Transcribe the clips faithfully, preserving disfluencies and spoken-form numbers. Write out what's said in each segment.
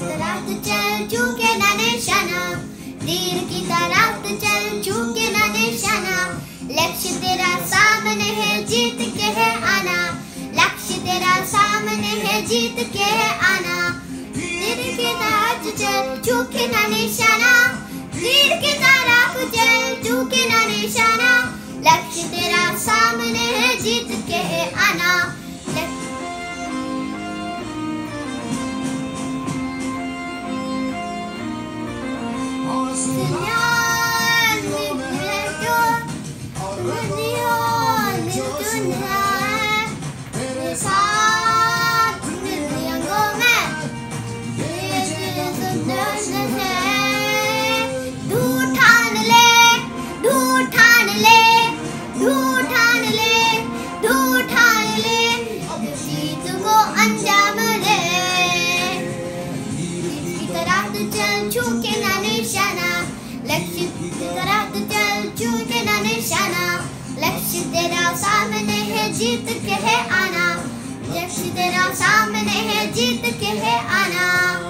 तरफ चल चूके ना निशाना, तीर की तरफ चल चूके ना निशाना, लक्ष्य तेरा सामने है जीत के है आना, लक्ष्य तेरा सामने है जीत के है आना, तीर की तरफ चल चूके ना निशाना, तीर की तरफ चल चूके ना निशाना, लक्ष्य तेरा सामने है जीत के है आना। चूके ना निशाना, लक्ष्य तेरा तो चल चूके ना निशाना, लक्ष्य तेरा सामने है जीत के है आना, लक्ष्य तेरा सामने है जीत के है आना।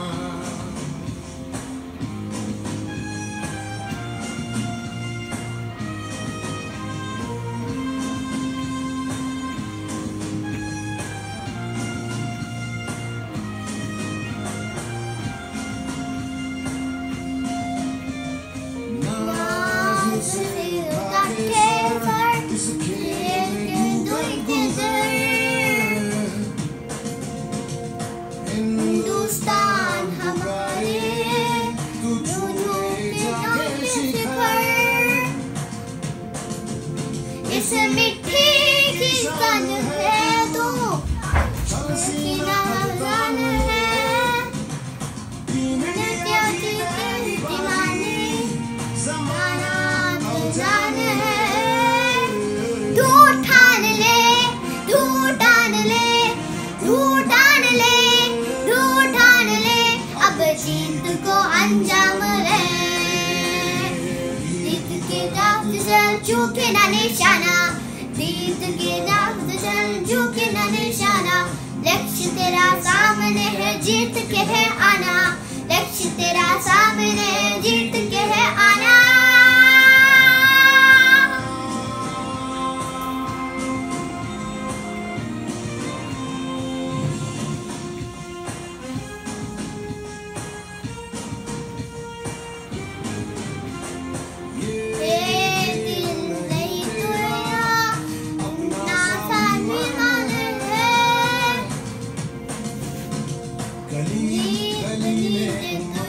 हिंदुस्तान हमारे दोनों के शिखर, इस मिट्टी की कन है तो सीना जान है, क्या जीते दीवाने जमाना तो जान है, तू ठान ले तू ठान ले तू ठान ले जीत को अंजाम ले, जीत के राह चल चूके ना निशाना, जीत के राह चल चूके ना निशाना, लक्ष्य तेरा सामने है जीत के है आना, लक्ष्य तेरा सामने है जीत के है आना। गली गली में